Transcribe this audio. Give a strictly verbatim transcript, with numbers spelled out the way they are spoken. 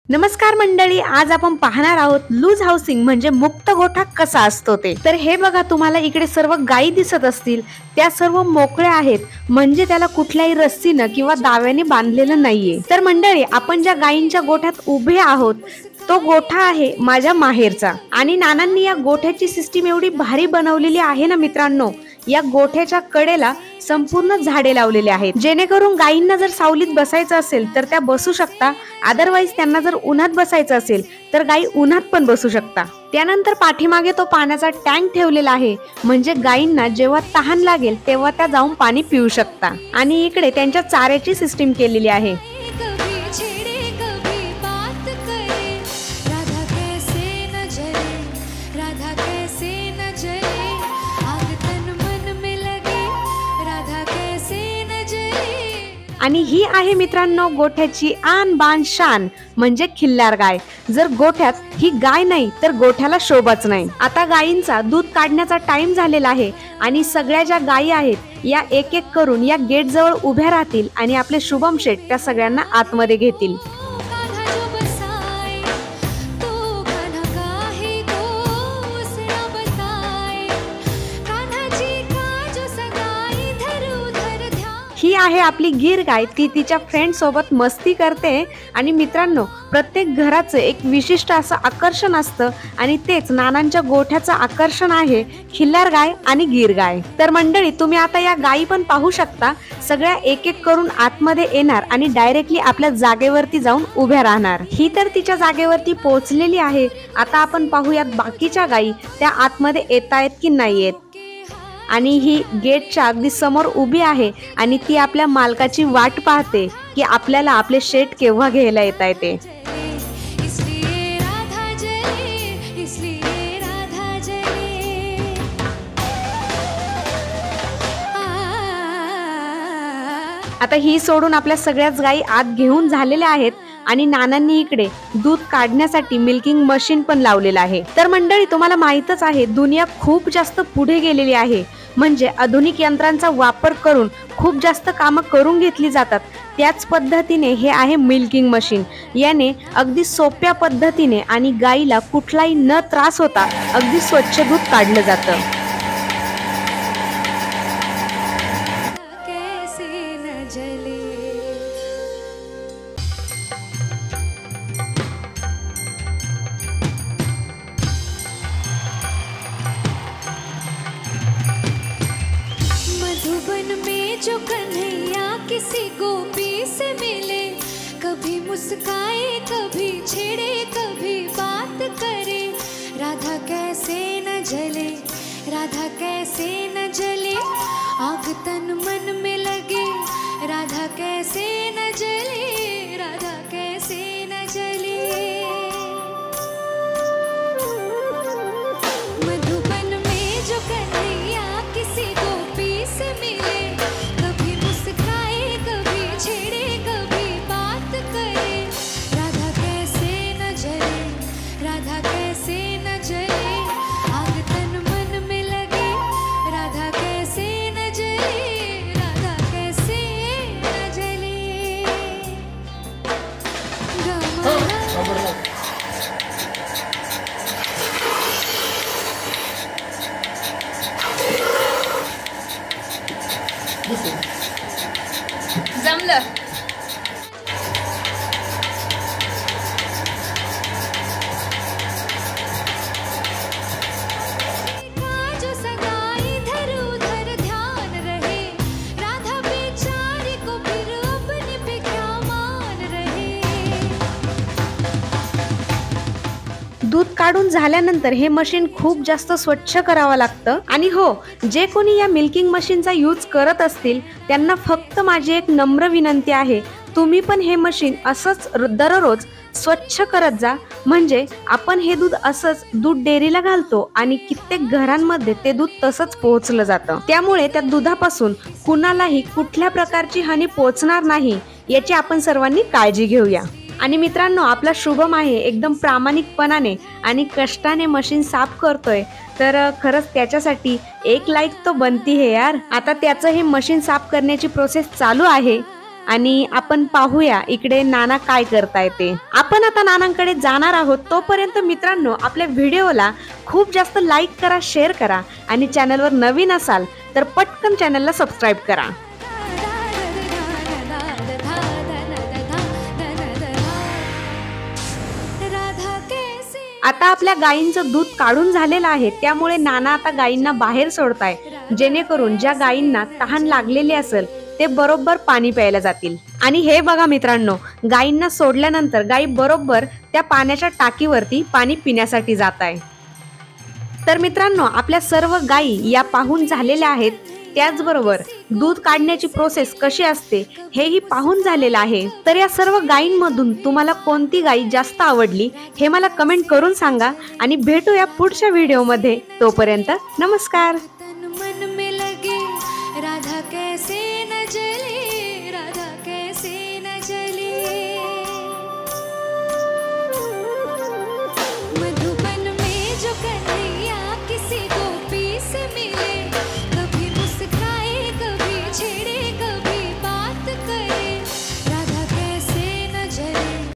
नमस्कार मंडळी, आज आपण पाहणार आहोत लूज हाऊसिंग म्हणजे मुक्त गोठा कसा असतो ते। तर हे बघा, तुम्हाला इकडे सर्व गायी दिसत असतील, त्या सर्व मोकळ्या आहेत, म्हणजे त्याला कुठल्याही रस्सीनं किंवा दाव्याने बांधलेलं नाहीये। तर मंडळी, आपण ज्या गायींच्या गोठ्यात उभे आहोत तो गोठा आहे माझ्या माहेरचा। आणि नानांनी या गोठ्याची सिस्टीम एवढी भारी बनवलेली आहे ना मित्रांनो, या गोठ्याच्या कडेला संपूर्ण झाडे लावलेले आहेत, जेणेकरून गायींना जर सावलीत बसायचं असेल तर त्या बसू शकता, अदरवाईज त्यांना जर उन्हात बसायचं असेल तर गायी उन्हात पण बसू शकता। त्यानंतर पाठीमागे तो पाण्याचा टँक ठेवलेला आहे, म्हणजे गायींना जेव्हा तहान लागेल तेव्हा त्या जाऊन पाणी पिऊ शकता। आणि इकडे त्यांच्या चाऱ्याची सिस्टीम केलेली आहे। आणि ही आहे मित्रांनो गोठ्याची आन बान शान, म्हणजे खिल्लार गाय। जर गोठ्यात ही गाय नाही तर गोठ्याला शोभाच नाही। आता गायींचा दूध काढण्याचा टाइम झालेला आहे आणि सगळ्या ज्या गायी आहेत या एक एक करून या गेट जवळ उभ्या राहतील आणि आपले शुभम शेठ त्या सगळ्यांना आतमध्ये घेतील। ही आहे आपली गीर गाय, ती तिच्या फ्रेंड सोबत मस्ती करते। आणि मित्रांनो, प्रत्येक घराचं एक विशिष्ट असं आकर्षण असतं आणि तेच नानांच्या गोठ्याचं आकर्षण आहे खिल्लार गाय आणि गीर गाय। तर मंडळी, तुम्ही आता या गायी पण पाहू शकता, सगळ्या एक एक करून आतमध्ये येणार आणि डायरेक्टली आपल्या जागेवरती जाऊन उभ्या राहणार। ही तर तिच्या जागेवरती पोहोचलेली आहे। आता आपण पाहूयात बाकीच्या गायी त्या आतमध्ये येतायत की नाही येत। आणि ही गेटच्या अगदी समोर उभी आहे आणि ती आपल्या मालकाची वाट पाहते की आपल्याला आपले शेट केव्हा घ्यायला येताय ते। आता ही सोडून आपल्या सगळ्याच गायी आत घेऊन झालेल्या आहेत आणि नानांनी इकडे दूध काढण्यासाठी मिल्किंग मशीन पण लावलेलं आहे। तर मंडळी, तुम्हाला माहीतच आहे, दुनिया खूप जास्त पुढे गेलेली आहे, म्हणजे आधुनिक यंत्रांचा वापर करून खूप जास्त कामं करून घेतली जातात। त्याच पद्धतीने हे आहे मिल्किंग मशीन। याने अगदी सोप्या पद्धतीने आणि गाईला कुठलाही न त्रास होता अगदी स्वच्छ दूध काढलं जातं। मधुबन में जो कन्हैया किसी गोपी से मिले, कभी मुस्काए कभी छेड़े कभी बात करे, राधा कैसे न जले, राधा कैसे न जले, आग तन मन में लगे, राधा कैसे न जले, राधा कैसे न जले। मधुबन में जो कन्हैया किसी गोपी से मिले, कभी मुस्काए कभी छेड़े कभी बात करे, राधा कैसे न जले, राधा कैसे न जले, आग तन मन में लगे, राधा कैसे न जले, राधा कैसे न जले। जमलं। जो सगाई इधर उधर ध्यान रहे, राधा बेचारी को फिर अपने पे क्या मान रहे। दूध काढून झाल्यानंतर हे मशीन खूप जास्त स्वच्छ करावं लागतं। आणि हो, जे कोणी या मिल्किंग मशीनचा यूज करत असतील त्यांना फक्त माझी एक नम्र विनंती आहे, तुम्ही पण हे मशीन असंच दररोज स्वच्छ करत जा, म्हणजे आपण हे दूध असंच दूध डेअरीला घालतो आणि कित्येक घरांमध्ये ते दूध तसंच पोहोचलं जातं। त्यामुळे त्या दुधापासून कुणालाही कुठल्या प्रकारची हानी पोहोचणार नाही, याची आपण सर्वांनी काळजी घेऊया। आणि मित्रांनो, आपला शुभम आहे एकदम प्रामाणिकपणाने आणि कष्टाने मशीन साफ करतोय, तर खरंच त्याच्यासाठी एक लाईक तो बनती है यार। आता त्याचं हे मशीन साफ करण्याची प्रोसेस चालू आहे आणि आपण पाहूया इकडे नाना काय करताय ते. आपण आता नानांकडे जाणार आहोत. तोपर्यंत मित्रांनो, आपल्या व्हिडिओला खूप जास्त लाईक करा, शेअर करा आणि चॅनलवर नवीन असाल तर पटकन चॅनलला सबस्क्राईब करा. आता आपल्या गायींचं दूध काढून झालेलं आहे, त्यामुळे नाना आता गायींना बाहेर सोडताय, जेणेकरून ज्या गायींना तहान लागलेली असेल ते बरोबर पाणी प्यायला जातील. आणि हे बघा मित्रांनो, गायींना सोडल्यानंतर गायी बरोबर त्या पाण्याच्या टाकीवरती पाणी पिण्यासाठी जात आहे. तर मित्रांनो, आपल्या सर्व गायी या पाहून झालेल्या आहेत. त्याचबरोबर दूध काढण्याची प्रोसेस कशी असते हेही पाहून झालेलं आहे. तर या सर्व गायींमधून तुम्हाला कोणती गायी जास्त आवडली हे मला कमेंट करून सांगा आणि भेटूया पुढच्या व्हिडिओमध्ये. तोपर्यंत नमस्कार.